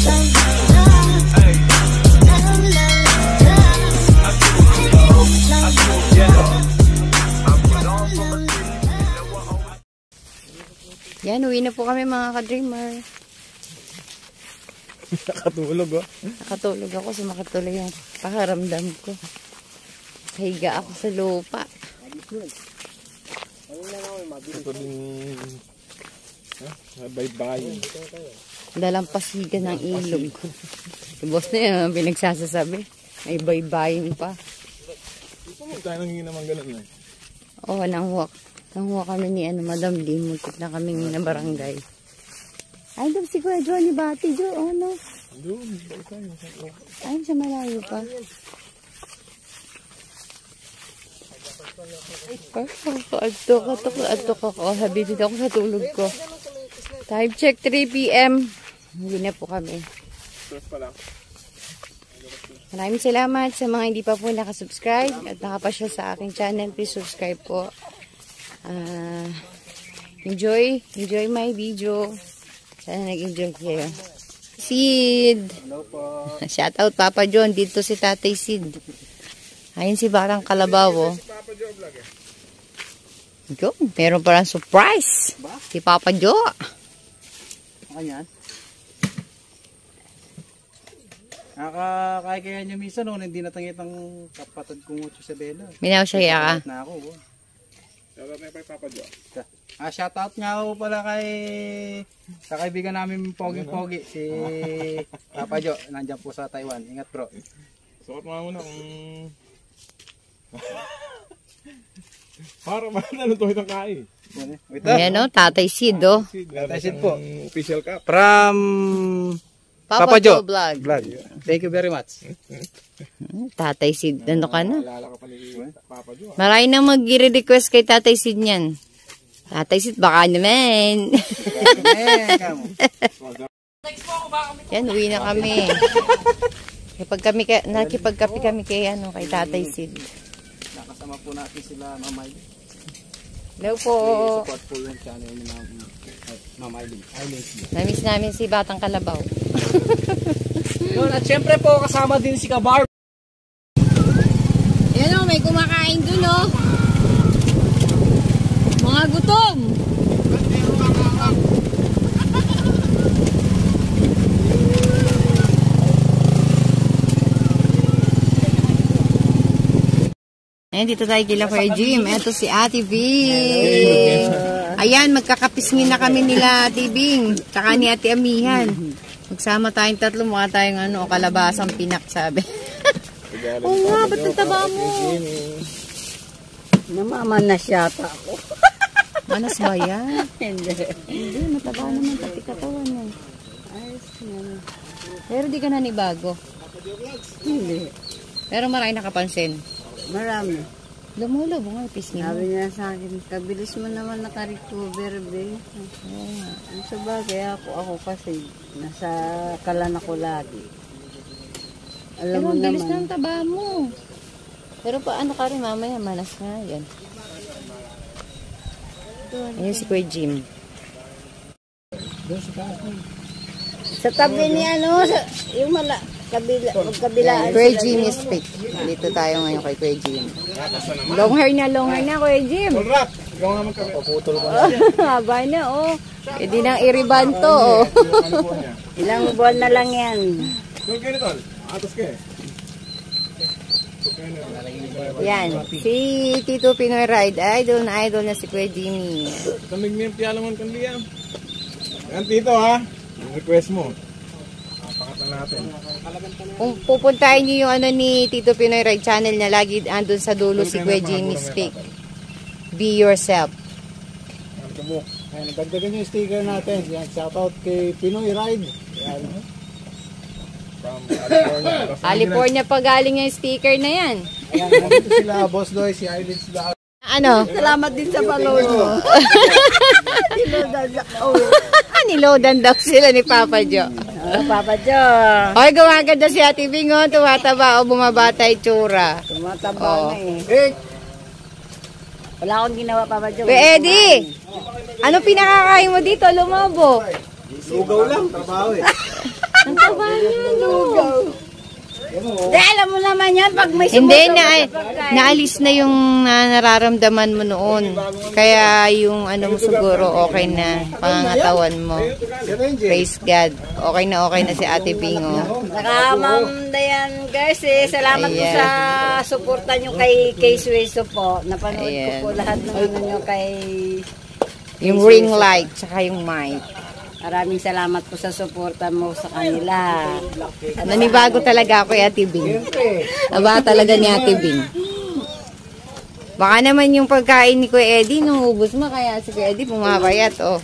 Yan, uwi na po kami mga ka-dreamer. Nakatulog oh. Nakatulog ako, sumakit tuloy yung pakaramdam ko. Higa ako sa lupa. Ito din baybayin. Dalampasigan ng ilog. Si boss na yun, pinagsasasabi. May baybayin pa. Tayo nangingin naman ganun eh. Oo, nanghuwak. Nanghuwak kami ni Madam Lee. Muntik na kaming na barangay. Ay, doon si Kuya Johnny Bati. Jo, ano? Doon. Ay, sa malayo pa. Adto ko. Habibid ako sa tulog ko. Time check, 3 PM. Hindi na po kami. Maraming salamat sa mga hindi pa po nakasubscribe at nakapasya sa aking channel. Please subscribe po. Enjoy my video. Sana nag-enjoy kayo. Sid! Hello po. Shout out Papa John. Dito si Tatay Sid. Ayun si Barang Kalabaw. Oh. Yo, meron parang surprise. Ba? Si Papa Jo. Ayan. Nakakaya niya minsan noon, hindi natangit ang kapatid kong 8 sa Bela. Minaw siya ka. Na ako. Shoutout na kay Papa Jo. Shoutout nga ako pala sa kaibigan namin Pogi-Pogi, si Papa Jo. Nandiyan po sa Taiwan. Ingat bro. Sukat mo muna kung... Para ano to itong kain. Ayan o, Tatay Sid o. Tatay Sid po. Official cup. From Papa Jo Vlog. Thank you very much. Tatay Sid, ano ka na? Alala ka pa ni Papa Jo. Marami nang mag-request kay Tatay Sid niyan. Tatay Sid, baka naman. Yan, uwi na kami. Nakipagkape kami kay Tatay Sid. Nakasama po natin sila Mamay. Hello po. Support po yung channel ni Mamay. Namiss namin si Batang Kalabaw. Yun, at syempre po kasama din si Kabar. Yan o, may kumakain dun o. Mga gutom. Ayan, dito tayo kila Kuya Jim. Ito si Ate Bing. Ayan, magkakapisngin na kami nila Ate Bing. Tsaka ni Ate Amihan. Magsama tayong tatlo. Mukha tayong kalabasang pinak, sabi. Oo nga, ba't nagtaba mo? Namamanas yata ako. Manas ba yan? Hindi. Hindi, mataba naman pati katawan yan. Ayos na. Pero di ka nanibago. Hindi. Pero marami nakapansin. Marami. Lumulobo nga, pisngin mo. Sabi niya sa akin, kabilis mo naman naka-recover, be. Sa bagay ako kasi nasa kalan ako lagi. Alam Pero mo ang bilis naman. ng taba mo. Pero paano ka rin mamaya, manas nga yan. Ayun si Kuya Jim. Sa tabi ni yung kabilaan. Kuya Jim is fake. Dito tayo ngayon kay Kuya Jim. Long hair na, Kuya Jim. Rap! Ikaw nga magkami. Paputol ko na. Haba na, oh. E di nang iriban to, oh. Ilang buwan na lang yan. Yung kayo nito, atas ka eh. Yan. Si Tito Pinoy Ride. Idol na si Kuya Jimmy. Kamig mo yung pialamon kan liya. Yan Tito ha. Yung request mo. Pakatan natin. Kung pupuntahin nyo yung ni Tito Pinoy Ride channel na lagi andun sa dulo si Kuya Jimmy Speak. Be yourself. Ayan, nagdagdagan yung sticker natin. Yan, shoutout kay Pinoy Ride. Yan. From California. California pa galing yung sticker na yan. Ayan, nandito sila, Boss Doy, si Eileen sila. Ano? Salamat din sa follow mo. Niloadan daw sila ni Papa Jo. Papa Jo. Oy, gumaganda si Ate Bing, oh. Tumataba o bumabata yung tsura. Tumataba na eh. Wala akong ginawa, Papa Jo. Eddie! Ano pinakakain mo dito, Lumobo? Lugaw lang, trabaho eh. Ang taba niya, lugaw. Di, alam mo naman yan, pag may Hindi, naalis na yung nararamdaman mo noon. Kaya yung ano mo siguro okay na, pangangatawan mo. Praise God. Okay na si Ate Bingo. Saka, Ma'am Dayan Garces, salamat po sa suporta nyo kay Sueso po. Napanood ko po lahat ng ano nyo kay... Yung ring light, tsaka yung mic. Maraming salamat po sa suporta mo sa kanila. Nanibago talaga ako kay Ate Bing. Aba talaga ni Ate Bing. Baka naman yung pagkain ni Kuya Eddie, nung ubos mo, kaya si Kuya Eddie pumapayat, oh.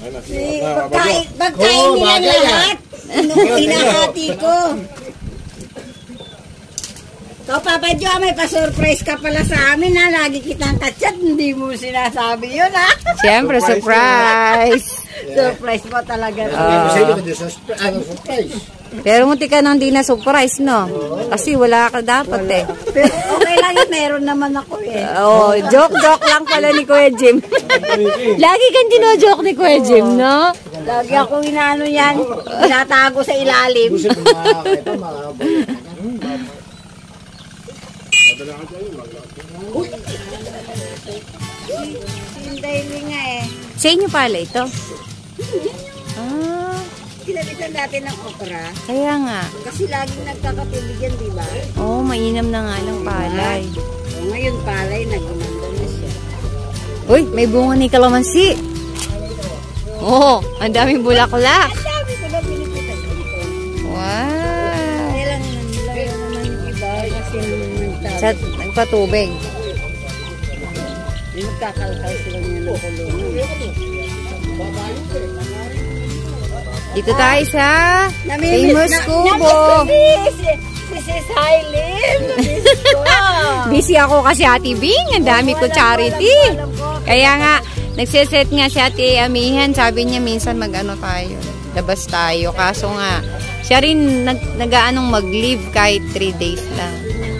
Pagkain nila lahat. Hinahati ko. So, Papa Jo, may pa-surprise ka pala sa amin, ha? Lagi kitang kachat, hindi mo sinasabi yun, ha? Siyempre, surprise! Surprise mo talaga. Pero munti ka nang di na surprise, no? Kasi wala ka dapat, eh. Okay lang yun, meron naman ako, eh. Oh, joke lang pala ni Kuya Jim. Lagi kang dino-joke ni Kuya Jim, no? Lagi akong inaano yan, tinatago sa ilalim. Sinday nga eh. Sa inyo pala ito? Ah, Kinalitan natin ng okra. kaya nga. Kasi laging nagkakatubig yan, di ba? Oh, mainam na nga lang palay. O, ngayon palay, nagumanda na siya. Uy, may bunga ni kalamansi. Oh, ang daming bulaklak. Ang dami ko na pinipitan dito. Wow. Kaya lang naman yung iba kasi Sa nagpatubig. nagkakalkal sila niya ng kulungan. Dito tayo sa famous kubo. Si Sis Hailin. Busy ako kasi Ate Bing. Ang dami ko charity. Kaya nga, nagsiset nga si Ate Amihan. Sabi niya minsan mag-ano tayo. Labas tayo. Kaso nga, siya rin nag-aanong mag-leave kahit 3 days lang.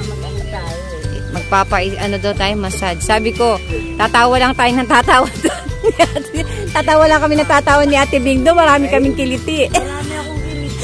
Ano daw tayo, massage. Sabi ko, tatawa lang tayo ng tatawa doon. Tatawa lang kami ng tatawa ni Ate Bing doon. Marami kaming kiliti. Marami akong kiliti.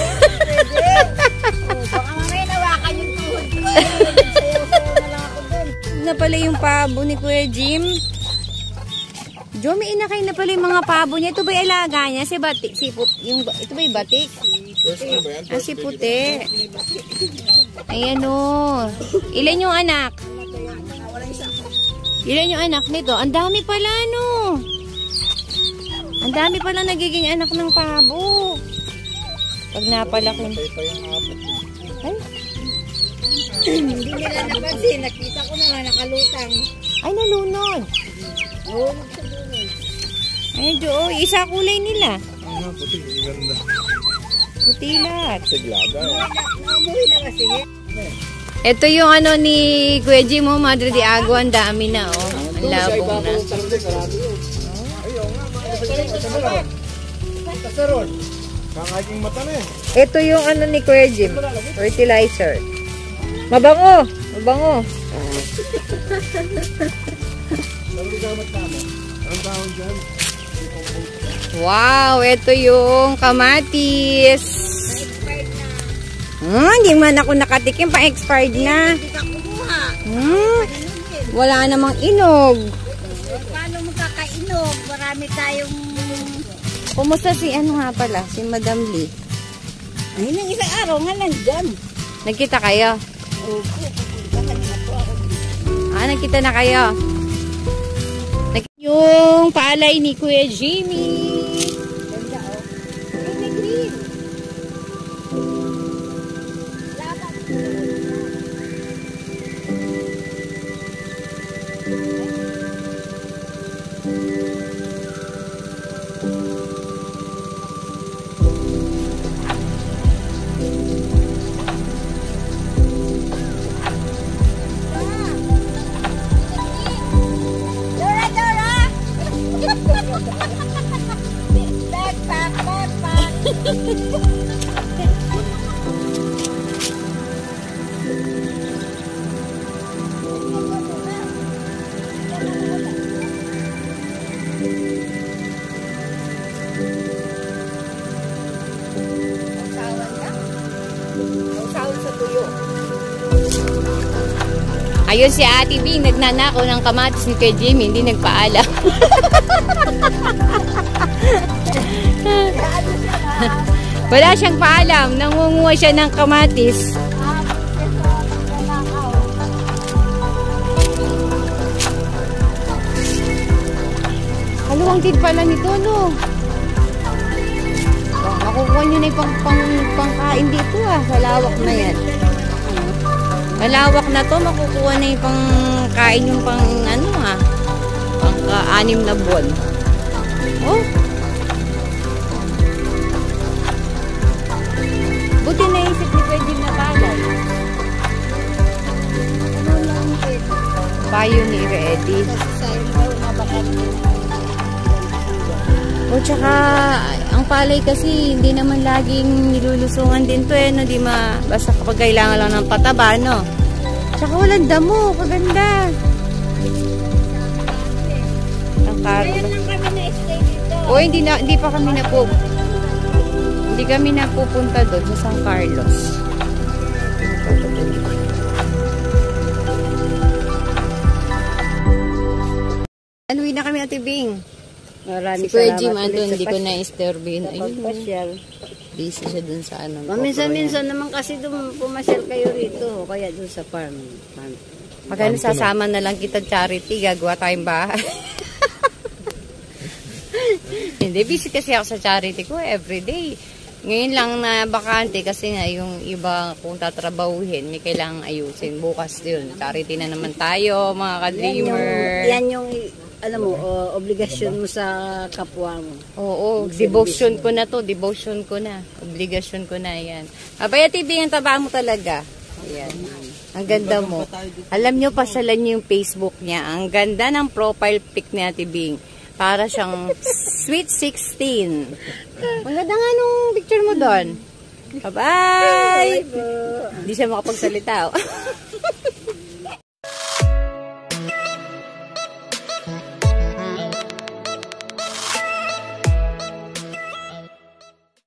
Baka mamaya nawakan yung tuhod ko. Sayaw-sayaw na lang ako doon. Na pala yung pabo ni Kuya Jim. Jo, may inakay na pala yung mga pabo niya. Ito ba yung alaga niya? Si Batik? Ito ba yung Batik? Ah, si Puti. Ayan o. Ilan yung anak? Ilan yung anak nito? Ang dami pala, no? Ang dami pala nagiging anak ng pabo. Pag napalaki. Ay. Hindi nila napansin. Nakita ko na nga nakalutang. Ay, nalunod. Nahulog sa dulo. Ay, Jo, isa kulay nila. Puti, ganda. Puti lahat. Siglada. Namuhi na kasi. Ito yung ano ni Kuya Jim, oh, Madre de Agua, ang dami na, oh. Ang labong na. Kasaron. Kakaking mata na eh. Ito yung ano ni Kuya Jim, fertilizer. Mabango! Mabango! Ang tawag dyan. Wow! Ito yung kamatis. Hindi man ako nakatikim, pa-expired na. Hindi ka kumuha. Wala namang inog. Paano magkakainog? Marami tayong... Kumusta si ano nga pala, si Madam Lee? Ay, nang isang araw nga nandyan. Nagkita kayo? Opo, pupuntahan na po ako. Nagkita na kayo? Yung palay ni Kuya Jimmy. Ganda, oh. May green. Dora, Dora! Backpack, backpack! sahod sa tuyo. Ayun si Ate Bing, nagnanakaw ng kamatis ni Kuya Jimmy, hindi nagpaalam. Wala siyang paalam, nangunguha siya ng kamatis. Haluang din pala nito, no? Makukuha nyo na yung pangkain dito, sa lawak na yan. Malawak na to, makukuha na yung pangkain yung pangka-anim na buwan. Oh! Buti naisip ni Kuya Jim na palay. Payo ni Ready. O tsaka, ang palay kasi hindi naman laging nilulusungan din to no? Basta kapag kailangan lang ng pataba, no? Tsaka walang damo, kaganda. Ang karo. O hindi pa kami hindi kami napupunta doon sa San Carlos. Anuwi na kami, Ate Bing. Maraming Si Kuya salamat Jim, ulit andun, sa hindi ko na-istorbihin. Ayun, pagpasyal. busy siya dun sa Minsan-minsan naman kasi pumasyal kayo rito, kaya dun sa farm. Maganda, sasama na lang kita charity, gagawa tayong bahay. Hindi, busy kasi ako sa charity ko everyday. Ngayon lang na bakante kasi nga yung iba kung tatrabahuhin, may kailangang ayusin. Bukas yun, charity na naman tayo, mga ka-dreamer. Yan yung alam mo, obligasyon mo sa kapwa mo. Oo, devotion ko na to, devotion ko na. Obligasyon ko na yan. Abaya TV, ang taba mo talaga. Ayan. Ang ganda mo. Alam nyo, pasyalan nyo yung Facebook niya. Ang ganda ng profile pic ni Ate Bing. Para siyang sweet 16. Ang ganda nga nung picture mo doon. Bye-bye! Hindi siya makapagsalita.